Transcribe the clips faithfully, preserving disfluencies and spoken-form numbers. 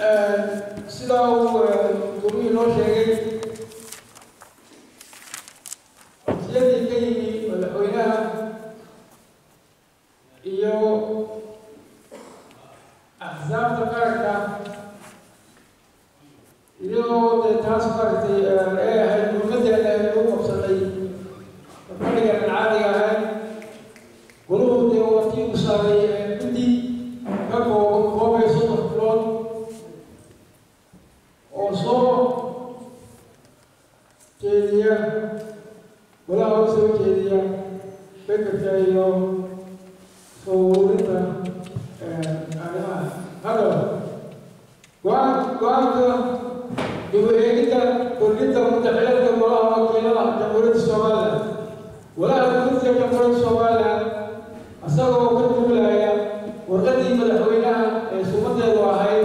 sida uu gurihii noo sheegay codsiyadii ka yimi madaxweynaha iyo axsaabta qaranka iyadoo dee taas maaragtay ee ahayd muhiimadeeda ee lagu qabsaday fadhigan caadiga ahayd goluhu dee watii u saaray guddi ka kooban koob iyo soddon bilood oo soo jeediya golaha u soo jeediya fikirka iyo soo ururinta arrimaha hadaba go-aan go-aanka dib u eegidda kordhinta mutaxiladka golaha wakiilada jamhuuriyadda Somaliland golaha Kursiga jamhuuriyadda Somaliland asagoo ka duulaya warqadii madaxweynaha ee sumadeedu ahayd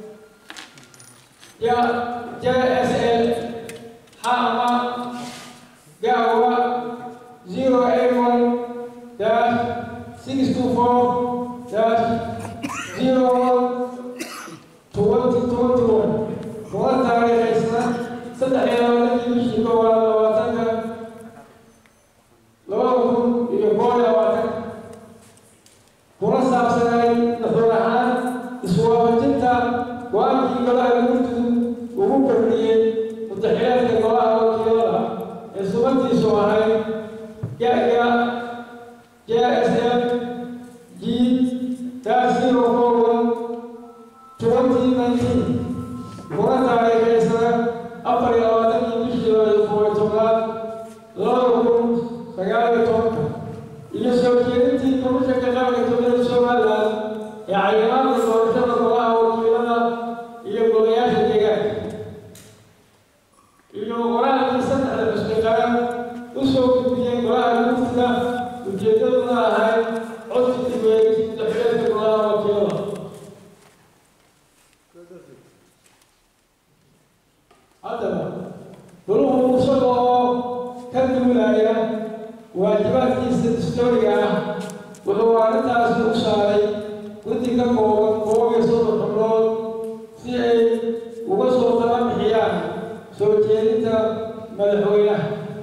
J S L xama gawa zero eight one dash six two four dash zero one twenty twenty-one kuwa taariikhaysan saddex iyo labaatankii bishii koowaad labaatanka laba kun iyo koob iyo labaatan kuna saabsanay nuxur ahaan iswaafajinta go-aankii golaha Guurtidu ugu kordhiyey mutaxiladka golaha wakiilada ee sumaddiisu ahayd Ayaa J S L G zero four one twenty nineteen kuna taariikhaysan afar iyo labaatankii bishii koob iyo tobnaad laba kun sagaal iyo tobanka iyo soo jeedintii komishanka qaranka jamhuuriyadda Somaliland ee cayinaadka doorashada golaha wakiilada iyo golayaasha deegaanka iyo qoraalkii saddexda xisbi qaran u soo gudbiyey golaha Guurtida ujeedaduna ahayd codsi dib u eegis mutaxiladka golaha wakiilada haddaba goluhu isagoo ka duulaya waajibaadkiisa dastuuriga ah wuxuu arrintaasi u saaray guddi ka kooban koob iyo soddon xubnood si ay uga soo tala bixiyaan soo jeedinta madaxweynaha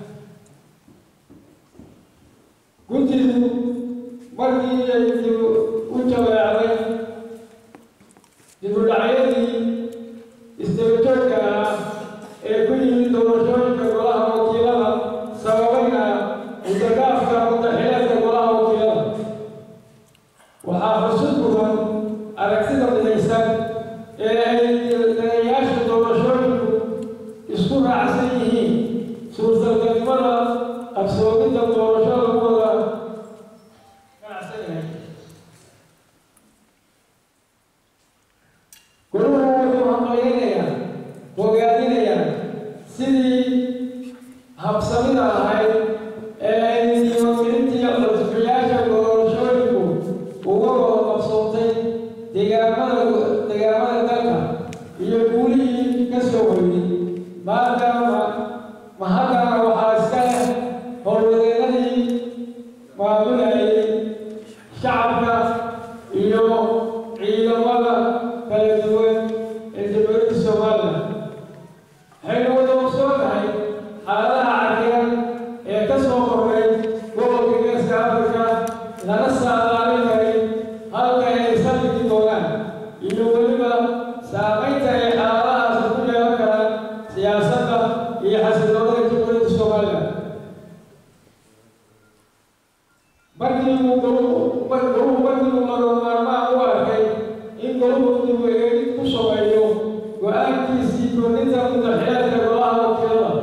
guddidu markii ay dib u jabeecday dib u dhacyadii isdabajoogka ah ee ku yimid doorashooyinka golaha wakiilada sababayna mudagaafka mutaxiladka golaha wakiilada waxaa xusuus mudan aragtida midaysan ee ay dagayaasha doorashooyinku isku raacsan yihiin suurtagalnimada qabsoomidda doorasho lagu wada ganacsan yahay goluhu wuxuu hambaleynayaa bogaadinayaa sidii habsamida ahayd ee ay diiwaangelintii codbixiyaasha doorashooyinku uga wada qabsoontay deegaamada deegaamada dalka iyo guulihii ka soo hoyday maadaama mahadana waxaa iska leh howlwadeennadii maamulayay shacabka iyo ciidamada kala duwan ee jamhuuriyadda Somaliland waxaynu wada ogsoonahay xaaladaha cakiran ee ka soo kordhay gobolka geeska Afrika lana saadaalin karin halka ay saldhigi doonaan iyo weliba saamaynta ay xaaladahaasi ku yeelan karaan siyaasadda iyo xasiloonida jamhuuriyadda Somaliland markii uu goluhu markii uu lagama maarmaan u arkay in goluhu dib u eegid ku sameeyo go-aankiisii kordhinta mutaxiladka golaha wakiilada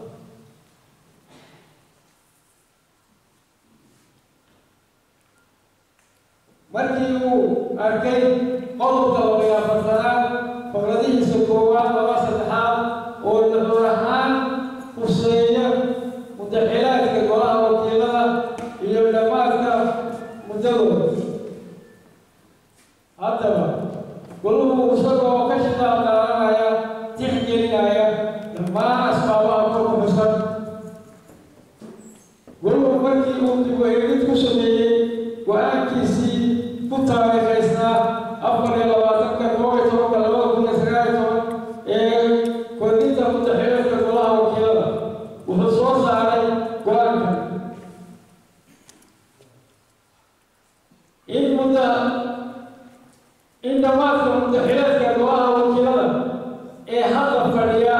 markii uu arkay qodobka laba iyo afartanaad fakradihiisa koowaad laba saddexaad oo nuxur ahaan khuseeya mutaxiladka golaha wakiilada iyo dhammaadka muddadooda haddaba goluhu isagoo ka shaqaal qaadanaya tixgelinaya dhammaan asbaabaha kor ku xusan goluhu markii uu dib u eegid ku sameeyey go-aankiisii ku taariikhaysnaa afar iyo labaatanka koob iyo tobanka labada kun iyo dhammaadka muddaxileedka golaha wakiilada ee hadda fadhiya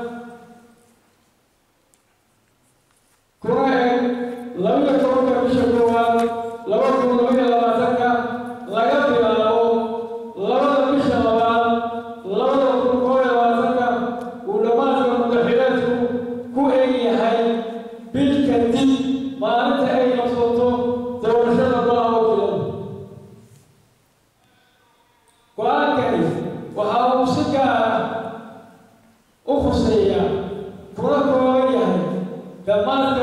kuna eg labiyo tobanka bisha koowaad laba kun labaiyo labaatanka laga bilaabo labada bisha labaad labada kun koob iyo labaatanka uu dhammaadka muddaxileedku ku eg yahay bil kadib maalinta ay qabsooto doorashada golaha wakiilada. go-aankani waxa uu si gaar ah u khuseeyaa kuna kooban yahay dhammaan